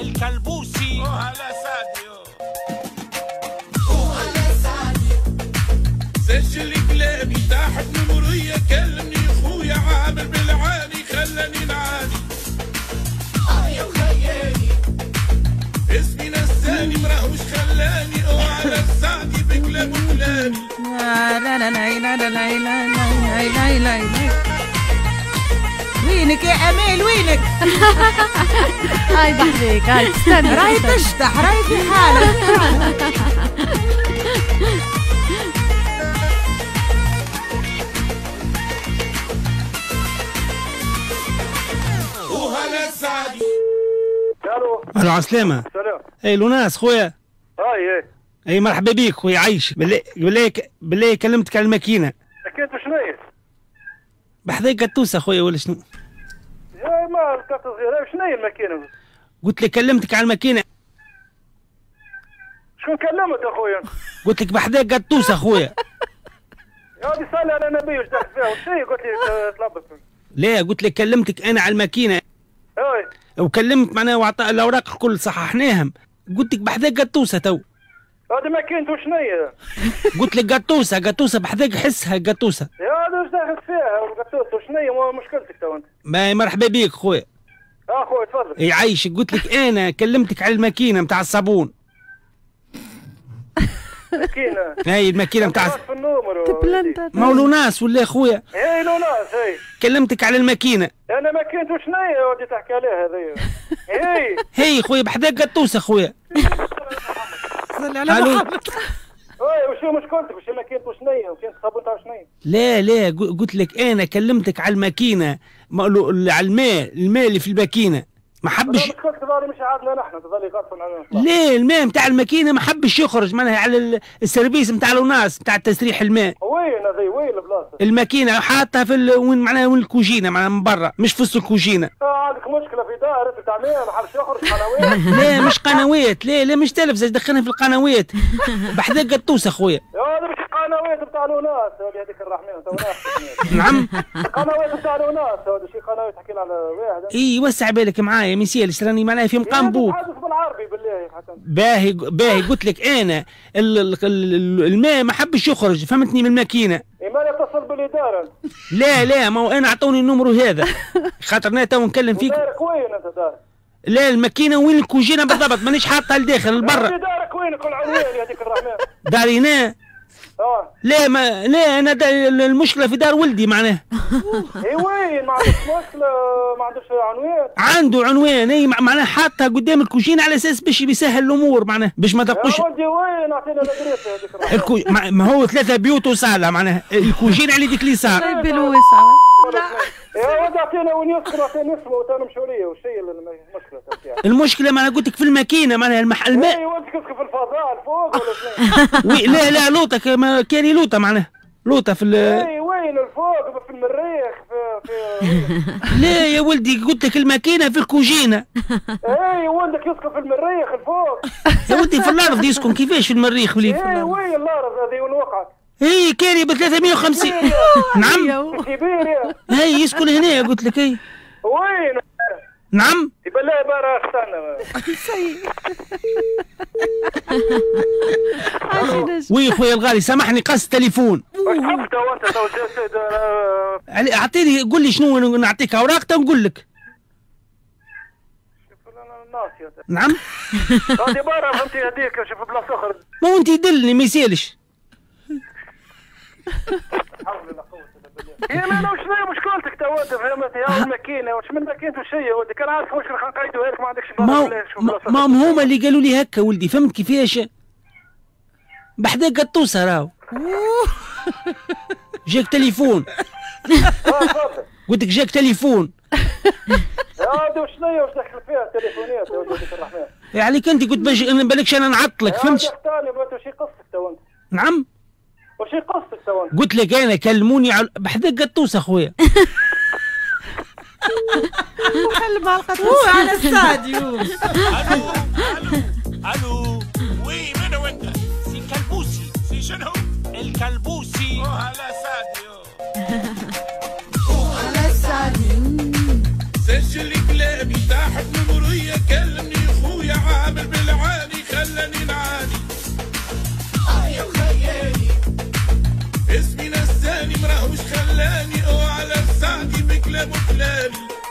الكلبوسي وهلا ساديو وهلا ساديو سجل كلامي تحت نمرية كلمني اخويا عامر بالعاني خلاني نعاني يا خيالي اسمي نساني مراهوش خلاني وهلا سادي بكلام وكلامي لا لا لا لا لا لا لا لا لا لا وينك يا امال وينك؟ هاي بحذيك هاي استنى راهي تشطح راهي في حالك وهلا سادي. الو عسلامة. سلام. اي لوناس خويا. اي اي مرحبا بيك خويا عايش. بالله كلمتك على الماكينة. لكن شنو بحذاك قطوسة خويا ولا شنو؟ يا ما الكارت صغيرة شنو هي الماكينة؟ قلت لك كلمتك على الماكينة. شكون كلمك اخويا؟ قلت لك بحذاك قطوسة خويا. يا هذه سالة على نبي واش داخل فيها وش هي؟ قلت لي تلبس. لا قلت لك كلمتك انا على الماكينة. اي وكلمت معناها وعطى الاوراق الكل صححناهم. قلت لك بحذاك قطوسة تو. هذه ماكينته شنو هي؟ قلت لك قطوسة بحذاك حسها قطوسة. يا هذا واش داخل فيها والقطوسة شنو هي مشكلتك تو انت؟ مرحبا بيك خويا. خويا تفضل. اي عايشك. قلت لك انا كلمتك على الماكينة نتاع الصابون. ماكينة. هاي الماكينة نتاع في النمر. ما لوناس ولا خويا؟ اي لوناس اي. كلمتك على الماكينة. انا ماكينته شنو هي ودي تحكي عليها هذه؟ هي خويا بحذاك قطوسة خويا. صلي على محمد. وش مشكلتك؟ وش ماكينته شنو هي؟ وكاين الصابون تاع شنو هي؟ لا قلت لك انا كلمتك على الماكينة على الماء اللي في الماكينة ما حبش. مشكلتك هذه مش عادنا نحن تظلي غلطان علينا. ليه الماء نتاع الماكينة ما حبش يخرج معناها على السيرفيس نتاع الناس نتاع تسريح الماء. وين هذه وين البلاصة؟ الماكينة حاطها في وين معناها وين الكوجينة معناها من برا مش في وسط الكوجينة. عندك مشكلة في دار انت تعميها ما حبش يخرج قنوات. لا مش قنوات لا مش تلفزة دخلنا في القنوات. بحذاك قطوسة خويا. هذا مش قنوات بتاع الناس هذه هذيك الرحمن. نعم. قنوات بتاع الناس هذا شي قنوات تحكي على واحد. اي وسع بالك معايا ميسيالش راني معناها في مقام بوك. تحدث بالعربي بالله حسن. باهي قلت لك انا الماء ما حبش يخرج فهمتني من الماكينة. ما يتصل بالإدارة. لا ما هو انا اعطوني النمرو هذا خاطر انا تو نكلم فيك. دارك وين انت دارك؟ لا الماكينة وين الكوجينة بالضبط مانيش حاطها لداخل لبرا. دارك وين كل عنوان هذيك الرحمن؟ داري هنا. لا انا المشكلة في دار ولدي معناه. اي وين ما عندكش مشكلة ما عندكش عنوان؟ عنده عنوان اي معناه حاطها قدام الكوجينة على اساس باش بيسهل الامور معناه باش ما دقوش. يا ولدي وين اعطينا الادريس هذيك ما هو 3 بيوت وصالة معناه الكوجينة على ديك اليسار. يا ولد اعطينا وين يسكن اعطينا اسمه وتانا مشورية وش هي المشكلة تاعك؟ المشكلة ما انا قلت لك في الماكينة معناها المحل الماء. اي ولدك يسكن في الفضاء الفوق ولا شنو؟ لا لوطة كاني لوطة معناها لوطة في اي وين الفوق في المريخ في لا يا ولدي قلت لك الماكينة في الكوجينة. اي ولدك يسكن في المريخ الفوق. يا ولدي في الارض يسكن كيفاش في المريخ وليد؟ اي وين الارض هذه وين وقعت؟ هي كاني ب 350. نعم. في سيبيريا. هي يسكن هنا قلت لك هي. وين؟ نعم. بالله بارا استنى. وي خويا الغالي سامحني قص تليفون. حفظته وانت تو اعطيني قول لي شنو نعطيك اوراق نقول لك. نعم. هذه بارا فهمتي هذيك شوف بلاصه اخرى. ما هو انت يدلني ما يسالش. يا انا شنو مشكلتك تو انت فهمت يا الماكينه واش من ماكينته شي يا ولدي كان عارف واش راح نقيدوها لك ما عندكش ما هما اللي قالوا لي هكا ولدي فهمت كيفاش بحذاك قطوسه راهو. جاك تليفون. قلت لك جاك تليفون. هذا شنو هي واش دخل فيها التليفونات يا ولدي الرحمن؟ يعني كنت قلت باش بالكش انا نعطلك فهمتش؟ واش قصتك تو انت؟ نعم. واش قصتك تو انت؟ قلت لك انا كلموني بحذاك قطوسه خويا. كلم على القطوسه على الساديو. الو وي من هو انت؟ سي الكلبوسي. سي شنو؟ الكلبوسي وهلا ساديو وهلا ساديو سجل كلامي تحت نمرية كلمني اخويا العلاني وعلى السعدي بكلام وكلامي